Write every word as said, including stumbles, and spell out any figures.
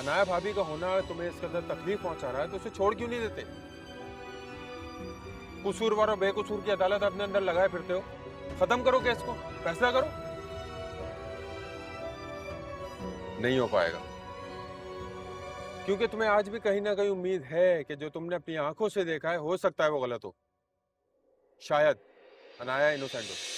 अनाया भाभी का होना तुम्हें इसके अंदर तकलीफ पहुंचा रहा है तो उसे छोड़ क्यों नहीं देते? कसूरवार और बेकसूर की अदालत अपने अंदर लगाए फिरते हो। खत्म करो केस को, फैसला करो। नहीं हो पाएगा, क्योंकि तुम्हें आज भी कहीं ना कहीं उम्मीद है कि जो तुमने अपनी आंखों से देखा है हो सकता है वो गलत हो। शायद अनाया इनोसेंट हो।